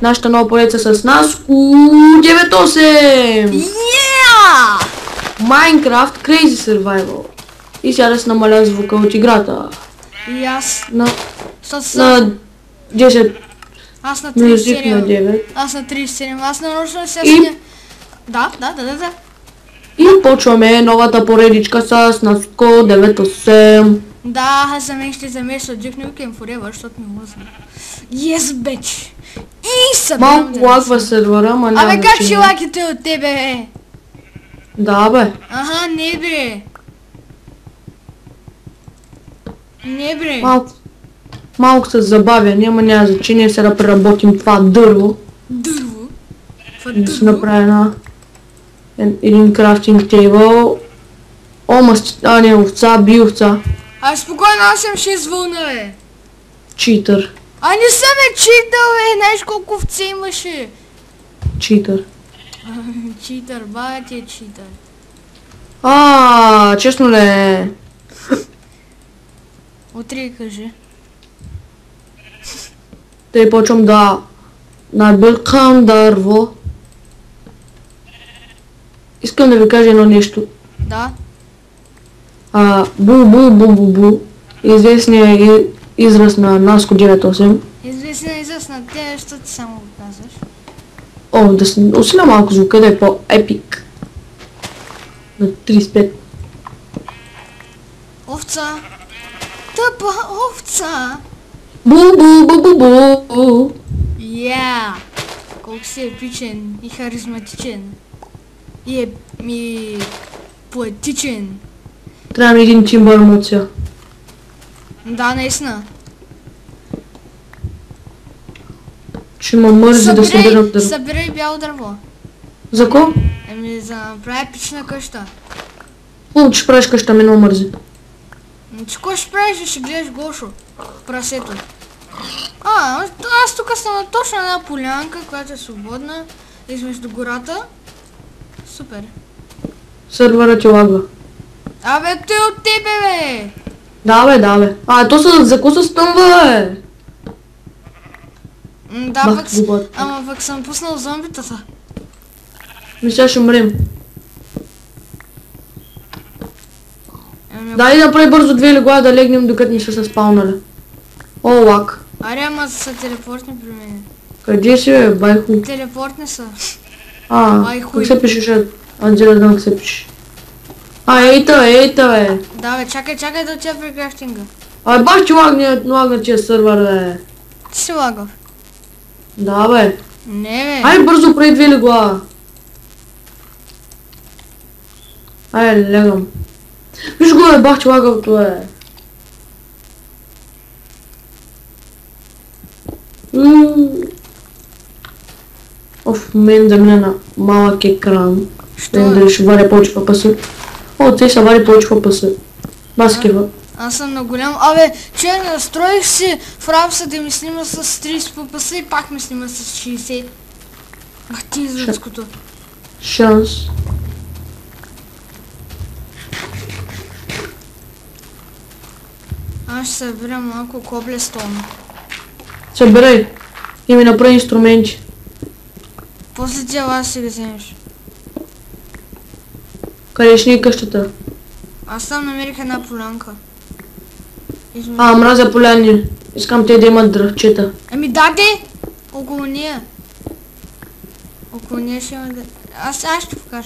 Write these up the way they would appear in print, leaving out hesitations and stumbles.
нашата нова поредица с Наско 98! Yeah! Minecraft Crazy Survival. И сега да се намаля звука от играта. И аз. На На 10 аз на мюзик на 37. 9. Аз на 37. Аз нарочно сега И- сня. Да. И почваме новата поредичка с Наско 98. Да, аз за мен ще замесва Duke Nukem Forever, защото ми мръзна. Yes, bitch! И събирам Малко лагва сервера, ма няма Абе, как ще значение. лагите от тебе, бе? Да, бе. Аха, не, бре. Не, бре. Малко се забавя, няма значение сега да преработим това дърво. Дърво. Това Да се дърво. направи един крафтинг тейбъл. О, не, овца, би овца. Ай, спокойно, аз съм 6 вълна, бе. Читър. А не съм читал, бе. Знаеш колко овце имаше? Читър. Читър, бая ти е читър. Честно ли? Утре кажи. Тъй почвам да набъркам дърво. Искам да ви кажа едно нещо. Да. Бу. Известният израз на Наско 98. Известен израз на те, що ти само го казваш. О, да се усиля малко звука, да е по-епик. На 35. Овца. Тъпа овца. Бу. Я. Колко си епичен и харизматичен. И поетичен. Трябва ми един тимбър емоция. Да, наистина. Ще ме мързи да събирам дърво. Събирай бяло дърво. За ко? За да направя епична къща. Хубаво, че правиш къща, ме много мързи. Че кой ще правиш, ще гледаш Гошо? Прасето. Аз тук съм на точно една полянка, която е свободна. Измежду гората. Супер. Сървърът ти лагва. Абе, той от тебе, бе! Да бе. За какво се стъмва, бе? Да, Бах, пък, глупата. ама пък съм пуснал зомбитата. Сега ще мрем. Ами, Дай да направи бързо 2 легла да легнем докато ни ще се спаунали. О, лак. аре, ама са телепортни при мен. Къде си, бе, байху? Телепортни са. Как се пишеше? Анджела да как се пише. Ейта, бе. Да, бе, чакай да отида при крафтинга. Бах ти лагна тия сървър, бе. Ти си лагав. Да, бе. Не, бе. Ай, бързо прави 2 легла. Легам. Виж го, бе, бах ти лагавто, бе. Мен да мине на малък екран. Що? Дали ще варя повече ФПС. Те ще вари повече ФПС. Баскива. Аз съм на голям. Абе, че настроих си в рапса да ми снима с 30 ППС и пак ми снима с 60. Ах ти изръцкото. Шанс. Аз ще събирам малко коблестон. Събирай. И ми направи инструменти. После тя си ги вземеш. Къде ще ни е къщата? Аз там намерих една полянка. Мразя поляни. Искам те да имат дръвчета. Ами даде! Около нея. Около нея ще има да... Аз ще покажа.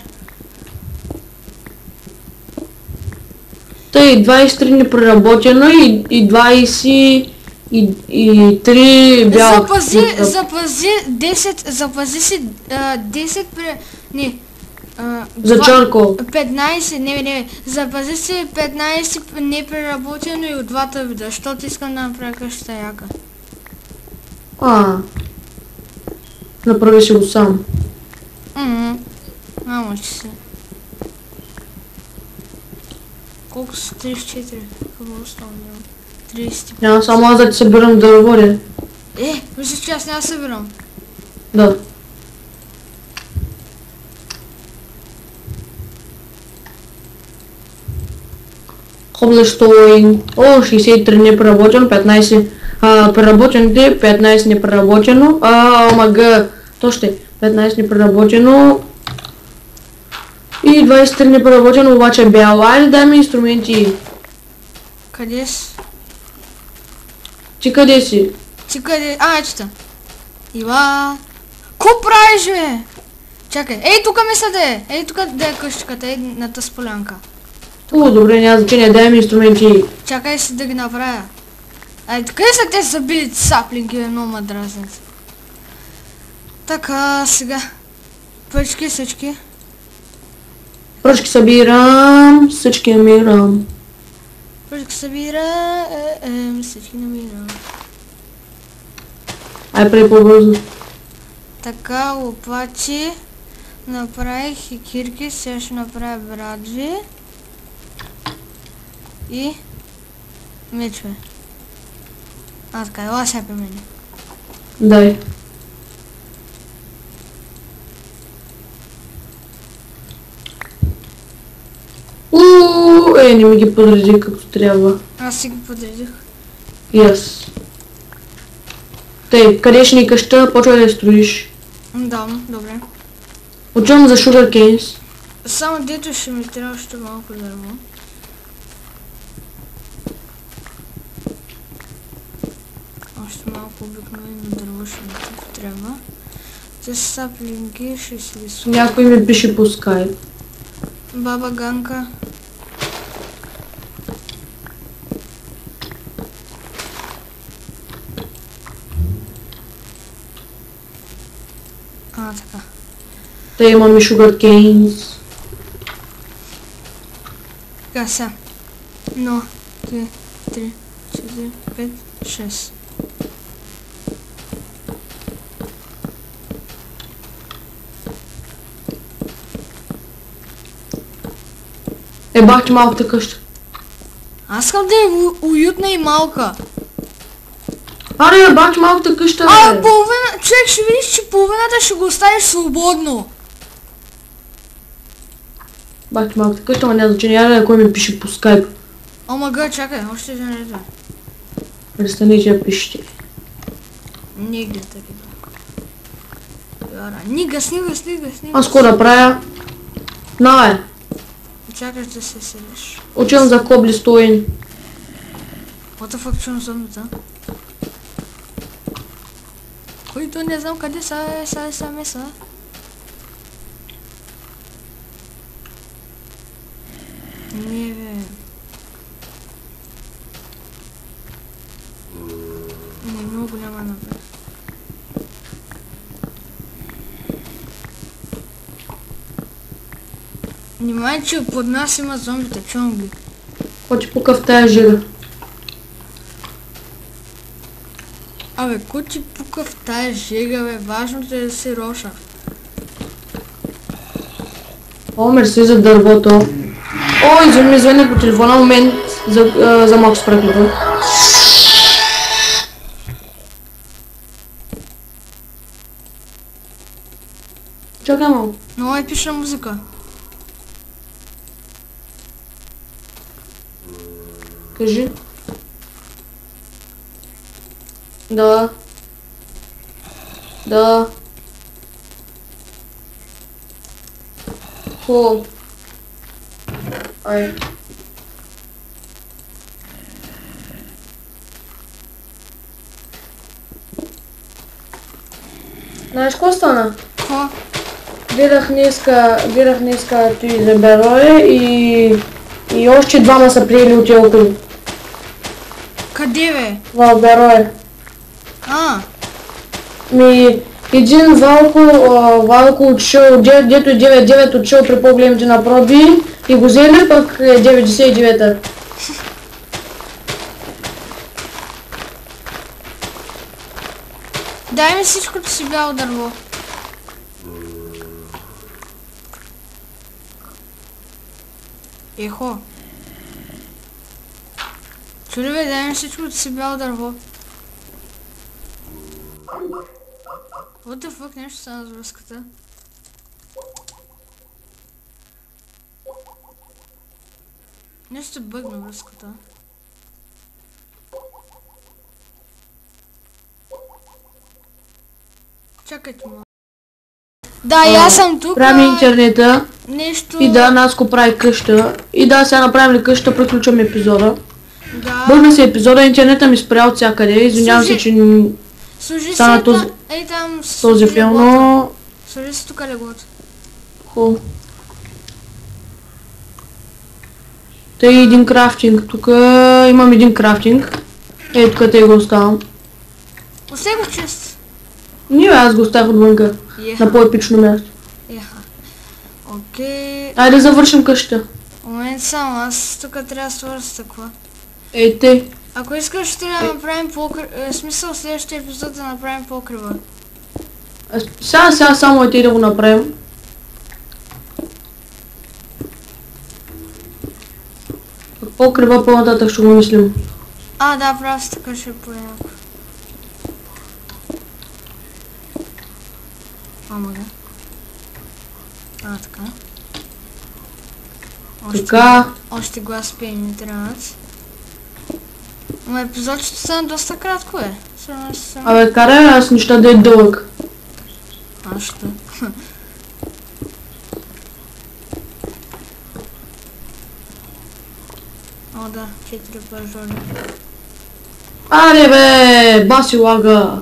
Тъй 23 непреработено и 20 и 3 бял. Запази 10, запази си 10 не. За чаркол. 15, не. Запази си 15 непреработено и от двата вида, защото искам да направя къщата яка. Направи си го сам. Ама че си. Колко са 34? Какво оставам? 35. Няма само аз да ти събирам дърво, ли? Мисля, че аз няма събирам. Да. Коблестойн. 63 непреработен, 15 Преработените 15 непреработено. Омага, то ще 15 непреработено. И 23 непреработено, обаче бяло. Айде дай ми инструменти. Къде си? Ти къде си? Ти къде? Ето та. Ива. Ко правиш, бе? Чакай. Ей, тука мисля да е. Ей, тука да е къщиката. Ей, на тъс полянка. Добре, няма значение, дай ми инструменти. Чакай си да ги направя. Ай, къде са те забили саплинки, бе? Много ма дразнят. Така, сега. Пръчки, всички. Пръчки събирам, всички намирам. Пръчки събирам, всички намирам. Ай, прави по-бързо. Така, лопати. Направих и кирки, сега ще направя брадви. И мечове. Така, ела сега при мене. Дай. Не ми ги подредих както трябва. Аз си ги подредих. Yes. Тъй, къде ще ни къща, почвай да я строиш. Да, добре. Отивам за Sugar Canes. Само дето ще ми трябва още малко дърво. Още малко обикновено дърво ще ми трябва. Те саплинги ще си рисуват. Някой ми пише по скайп. Баба Ганка. Така. Те имаме Sugar Canes. Така сега. 1, 2, 3, 4, 5, 6. Бах ти малката къща. Аз искам да е уютна и малка. Аре, бах ти малката къща, бе. Половина, човек ще видиш, че половината ще го оставиш свободно. Бах ти малката къща, ама няма значение, аре, кой ми пише по скайп. Омага, чакай, още един ред. Престани, че я пишете. Нига такива. Нига, снига. Аз какво да правя? На, Чакай да се седиш. Отивам за Cobblestone. What the fuck, чувам зомбита? Които не знам къде са меса. Не, бе. Не, много голяма напред. Внимай, че под нас има зомбите, чувам ги. Ходи пука в тая жига. Абе, ко ти пука в тая жега, бе? Важното е да си роша. О, мерси за дървото. О, извини, звънне по телефона, момент за малко спреклюва. Чакай малко. Много епична музика. Кажи. Да. Хубаво. Ай. Знаеш какво стана? Какво? Гледах днеска ти за Берое и още двама са приели от тия около. Къде, бе? В Берое. Един Валко отшел, дето е 9-9 отшел при по-големите на проби и го взели, пък е 99-та. Дай ми всичкото си бяло дърво. Ехо. Чули, бе, дай ми всичкото си бяло дърво. What the fuck, нещо стана с връзката. Нещо бъгна връзката. Чакайте ма. Да, и аз съм тук. Правим интернета. Нещо... И да, Наско прави къща. И да, сега направим ли къща, приключваме епизода. Да. Бърна се епизода, интернета ми спря от всякъде. Извинявам се, че Служи стана се този, ей там този филм, но... Служи се тук леглото. Хубаво. Тъй един крафтинг. Тук имам един крафтинг. Ей, тук те го оставам. Остави го чист. Не, аз го оставях отвънка. На по-епично място. Еха. Окей. Айде да завършим къщата. Момент само, аз тук трябва да свърша стъкла. Ей, те. Ако искаш, ще да направим смисъл следващия епизод да направим покрива. Сега само и да го направим. Покрива по-нататък ще го мислим. А, да, прав си, така ще е по-яко. Ама да. А, така. Така. Още глас пей ми трябват. Ама епизод ще стане доста кратко, е. Абе, карай аз неща да е дълъг. А, що? О, да, 4 пържоли. Аре бе, баси лага.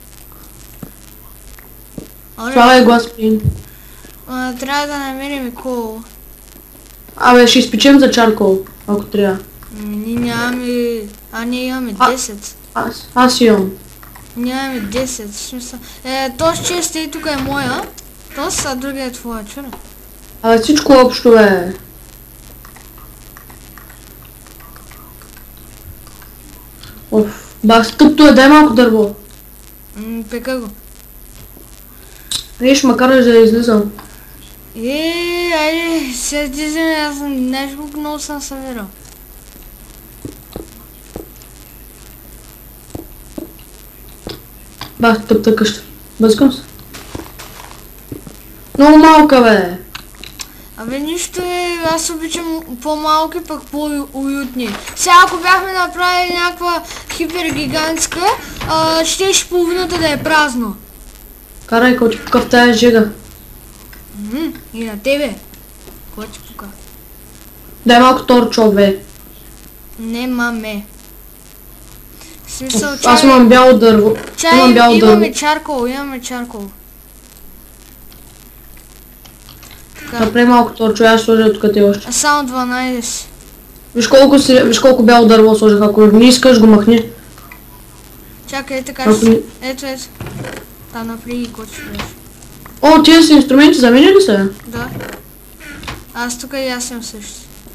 Това е глас пин. Трябва да намерим и кол. Абе, ще изпечем за чаркол, ако трябва. Ние нямаме... ние имаме 10. Аз имам. Нямаме 10, в смисъл. Този чест и тук е моя. Този, а другия е твоя, чура. Абе, всичко общо бе. Оф, бах, тъпто е, дай малко дърво. Пека го. Виж, макар да излизам. Айде, сега ти вземи, аз нещо много съм събирал. Бах, тъпта къща. Бъскам се. Много малка бе. Абе нищо е, аз обичам по-малки, пък по-уютни. Сега ако бяхме направили някаква хипергигантска, щеше половината да е празно. Карай, кой ти пука в тая жега. И на тебе. Кой ти пука? Дай малко торчо бе. Не маме. В смисъл, Аз имам бяло дърво. имаме чаркол, имаме чаркол. Направи малко торчо, аз сложа тук те още. Само 12. Виж колко бяло дърво сложих, ако не искаш го махни. Чакай, така ще... Ето. Там направи и кой ще влез. О, тия са инструменти за мен ли са? Да. Аз тук и аз съм също.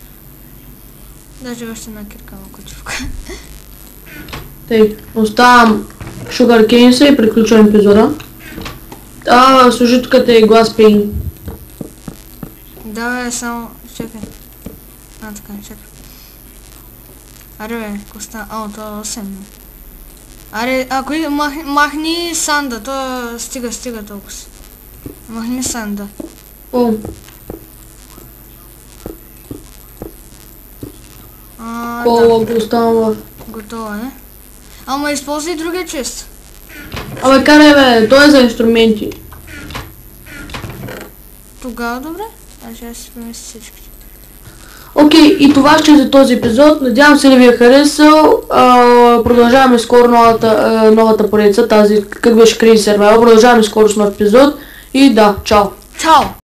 Даже още на кирка малко чувка. Тъй, оставам Sugar Cane и приключвам епизода. Служи тук те глас пейн. Да бе, само... Чакай. Така, чакай. Аре бе, коста... това е 8. Аре, ако махни санда, то стига толкова. Махни санда. О. Кола го оставам. Готово е. Ама използвай другия чест. Абе, карай бе, той е за инструменти. Тогава добре. Аз си помисля всички. Окей, и това ще е за този епизод. Надявам се да ви е харесал. Продължаваме скоро новата поредица, тази как беше Crazy Survival. Продължаваме скоро с нов епизод. И да, чао! Чао!